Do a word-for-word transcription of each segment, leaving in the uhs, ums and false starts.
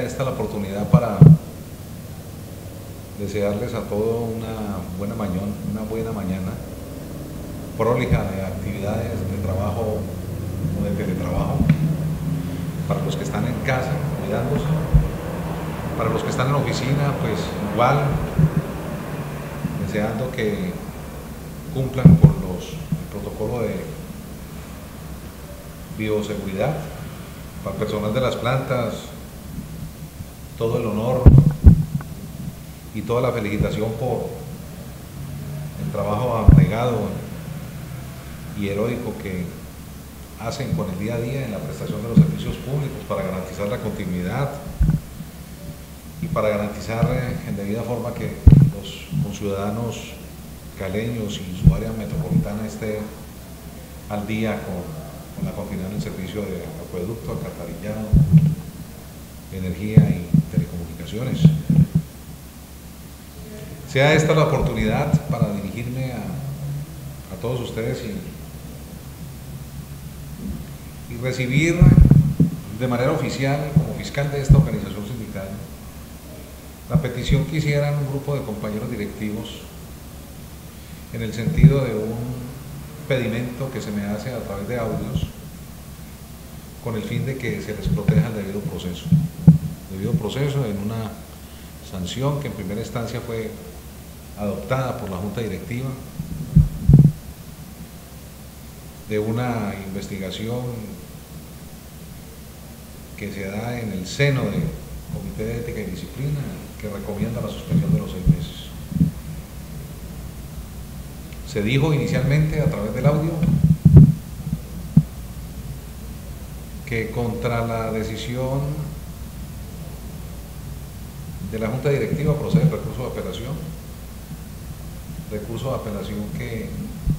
esta la oportunidad para desearles a todos una buena mañana, una buena mañana, prolija de actividades de trabajo o de teletrabajo, para los que están en casa cuidándose, para los que están en la oficina, pues igual, deseando que cumplan con los, el protocolo de bioseguridad. Para el personal de las plantas, todo el honor y toda la felicitación por el trabajo abnegado y heroico que hacen con el día a día en la prestación de los servicios públicos para garantizar la continuidad y para garantizar en debida forma que los conciudadanos caleños y su área metropolitana esté al día con, con la continuidad del servicio de acueducto, alcantarillado, energía y telecomunicaciones. Sea esta la oportunidad para dirigirme a, a todos ustedes y y recibir de manera oficial, como fiscal de esta organización sindical, la petición que hicieran un grupo de compañeros directivos en el sentido de un pedimento que se me hace a través de audios con el fin de que se les proteja el debido proceso. Debido proceso en una sanción que en primera instancia fue adoptada por la Junta Directiva, de una investigación que se da en el seno del Comité de Ética y Disciplina, que recomienda la suspensión de los seis meses. Se dijo inicialmente a través del audio que contra la decisión de la Junta Directiva procede el recurso de apelación, recurso de apelación que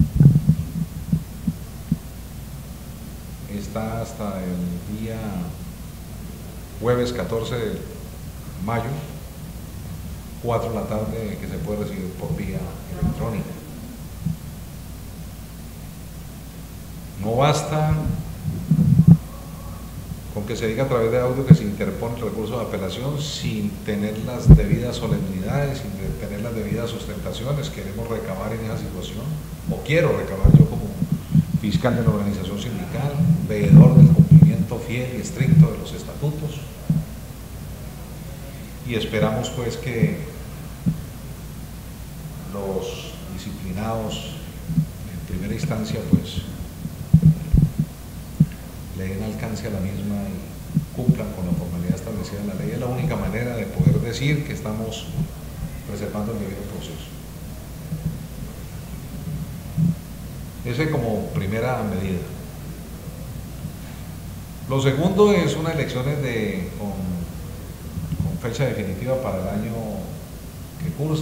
está hasta el día jueves catorce de mayo, cuatro de la tarde, que se puede recibir por vía electrónica. No basta con que se diga a través de audio que se interpone el recurso de apelación sin tener las debidas solemnidades, sin tener las debidas sustentaciones. Queremos recabar en esa situación, o quiero recabar yo como fiscal de la organización sindical, veedor del cumplimiento fiel y estricto de los estatutos, y esperamos pues que los disciplinados en primera instancia pues le den alcance a la misma y cumplan con la formalidad establecida en la ley. Es la única manera de poder decir que estamos preservando el debido proceso. Ese como primera medida. Lo segundo es unas elecciones de, con, con fecha definitiva para el año que cursa,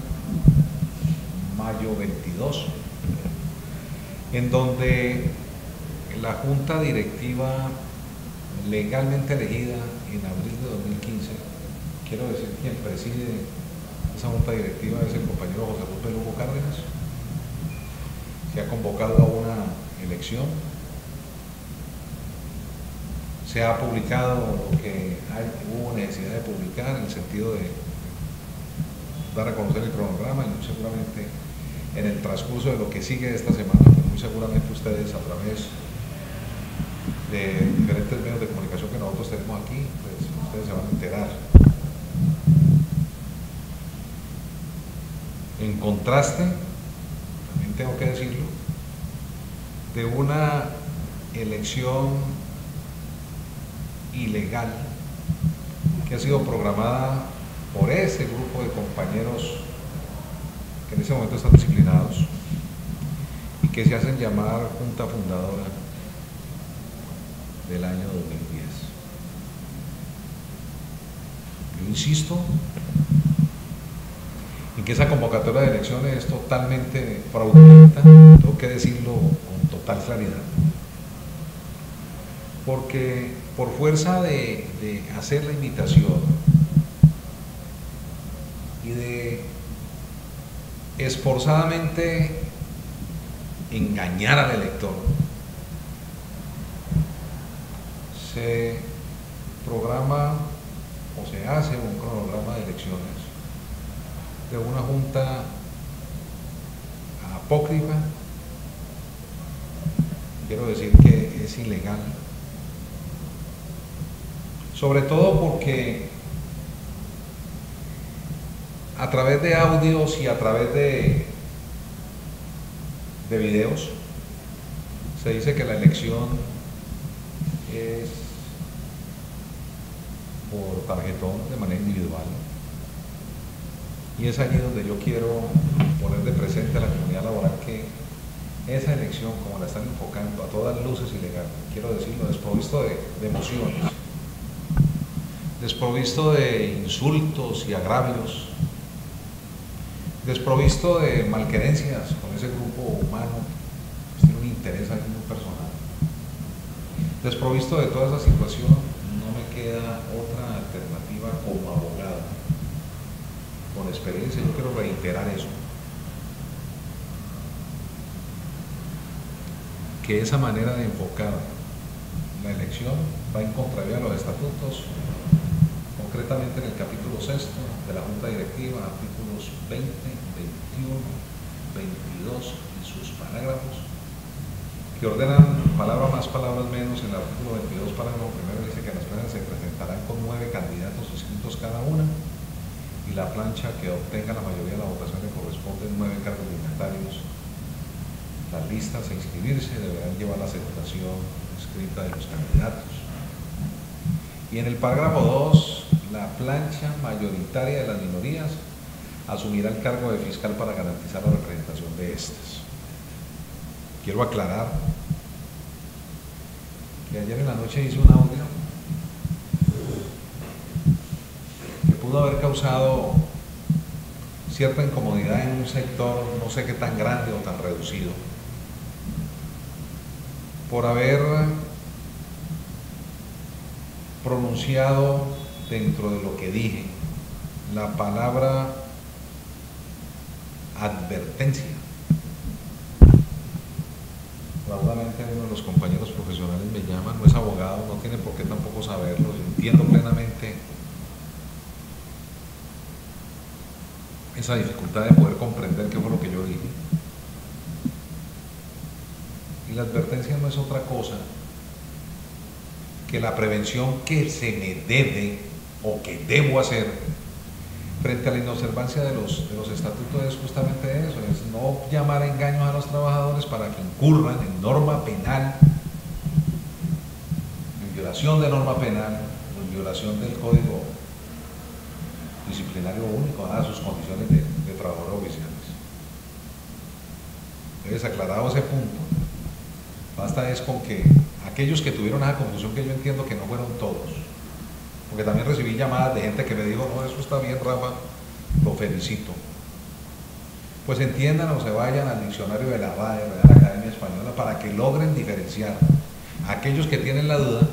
mayo veintidós, en donde la Junta Directiva legalmente elegida en abril de dos mil quince, quiero decir, quien preside esa Junta Directiva es el compañero José Luis Belugo Cárdenas. Se ha convocado a una elección, se ha publicado lo que hay, hubo necesidad de publicar en el sentido de dar a conocer el cronograma, y muy seguramente en el transcurso de lo que sigue esta semana, pues muy seguramente ustedes a través de diferentes medios de comunicación que nosotros tenemos aquí, pues ustedes se van a enterar. En contraste, tengo que decirlo, de una elección ilegal que ha sido programada por ese grupo de compañeros que en ese momento están disciplinados y que se hacen llamar Junta Fundadora del año dos mil diez. Yo insisto en que esa convocatoria de elecciones es totalmente fraudulenta, tengo que decirlo con total claridad, porque por fuerza de, de hacer la invitación y de esforzadamente engañar al elector, se programa o se hace un cronograma de elecciones de una junta apócrifa, quiero decir que es ilegal, sobre todo porque a través de audios y a través de, de videos se dice que la elección es por tarjetón de manera individual, y es allí donde yo quiero poner de presente a la comunidad laboral que esa elección, como la están enfocando, a todas luces ilegal, quiero decirlo, desprovisto de, de emociones, desprovisto de insultos y agravios, desprovisto de malquerencias con ese grupo humano que tiene un interés ahí muy personal, desprovisto de toda esa situación, no me queda otra alternativa como abogado, con experiencia. Yo quiero reiterar eso, que esa manera de enfocar la elección va en contravía de los estatutos, concretamente en el capítulo sexto de la Junta Directiva, artículos veinte, veintiuno, veintidós y sus parágrafos, que ordenan palabra más, palabras menos. En el artículo veintidós, parágrafo primero, dice que las planchas se presentarán con nueve candidatos inscritos cada una, y la plancha que obtenga la mayoría de la votación le corresponde nueve cargos dignatarios. Las listas a inscribirse deberán llevar la aceptación escrita de los candidatos. Y en el parágrafo dos, la plancha mayoritaria de las minorías asumirá el cargo de fiscal para garantizar la representación de estas. Quiero aclarar que ayer en la noche hice un audio que pudo haber causado cierta incomodidad en un sector, no sé qué tan grande o tan reducido, por haber pronunciado dentro de lo que dije la palabra advertencia. Probablemente uno de los compañeros profesionales me llama, no es abogado, no tiene por qué tampoco saberlo, yo entiendo plenamente esa dificultad de poder comprender qué fue lo que yo dije. Y la advertencia no es otra cosa que la prevención que se me debe o que debo hacer frente a la inobservancia de los, de los estatutos. Es justamente eso, es no llamar a engaños a los trabajadores para que incurran en norma penal, en violación de norma penal, en violación del Código Disciplinario Único, a sus condiciones de, de trabajadores oficiales. Entonces, aclarado ese punto, basta es con que aquellos que tuvieron esa confusión, que yo entiendo que no fueron todos, porque también recibí llamadas de gente que me dijo, no, eso está bien, Rafa, lo felicito, pues entiendan o se vayan al diccionario de la R A E, Real Academia Española, para que logren diferenciar a aquellos que tienen la duda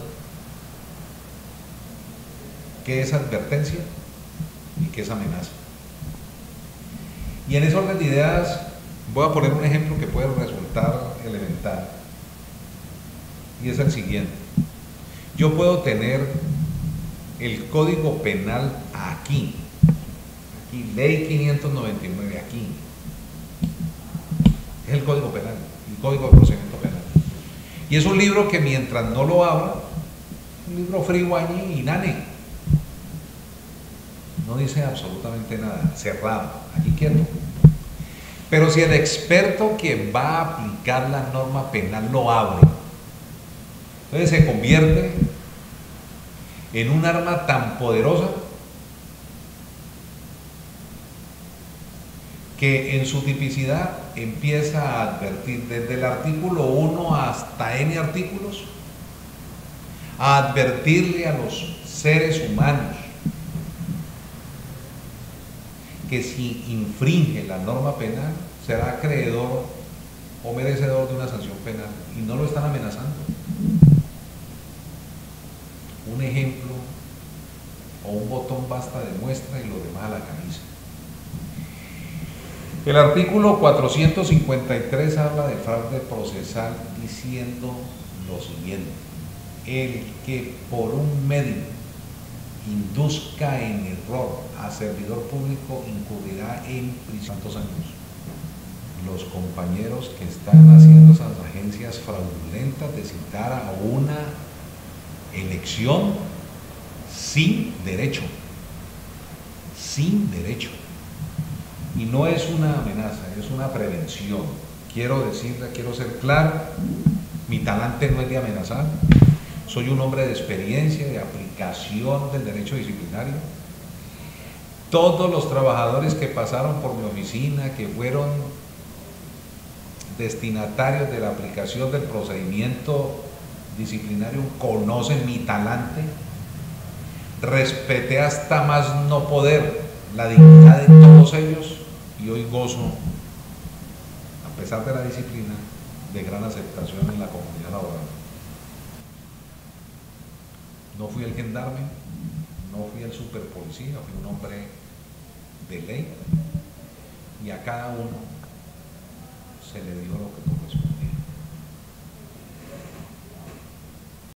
qué es advertencia y qué es amenaza. Y en ese orden de ideas voy a poner un ejemplo que puede resultar elemental, y es el siguiente. Yo puedo tener el Código Penal aquí, aquí, Ley quinientos noventa y nueve, aquí, es el Código Penal, el Código de Procedimiento Penal, y es un libro que mientras no lo abra, un libro frío allí, inane, no dice absolutamente nada, cerrado, aquí quieto. Pero si el experto que va a aplicar la norma penal lo abre, entonces se convierte en un arma tan poderosa que en su tipicidad empieza a advertir desde el artículo uno hasta N artículos, a advertirle a los seres humanos que si infringe la norma penal será acreedor o merecedor de una sanción penal, y no lo están amenazando. Un ejemplo o un botón basta de muestra y lo demás a la camisa. El artículo cuatrocientos cincuenta y tres habla de fraude procesal diciendo lo siguiente: el que por un medio induzca en error a servidor público incurrirá en prisión. ¿Cuántos años? Los compañeros que están haciendo esas agencias fraudulentas de citar a una elección sin derecho, sin derecho. Y no es una amenaza, es una prevención. Quiero decirle, quiero ser claro, mi talante no es de amenazar, soy un hombre de experiencia, de aplicación del derecho disciplinario. Todos los trabajadores que pasaron por mi oficina, que fueron destinatarios de la aplicación del procedimiento disciplinario, conocen mi talante. Respeté hasta más no poder la dignidad de todos ellos y hoy gozo, a pesar de la disciplina, de gran aceptación en la comunidad laboral. No fui el gendarme, no fui el superpolicía, fui un hombre de ley y a cada uno se le dio lo que corresponde.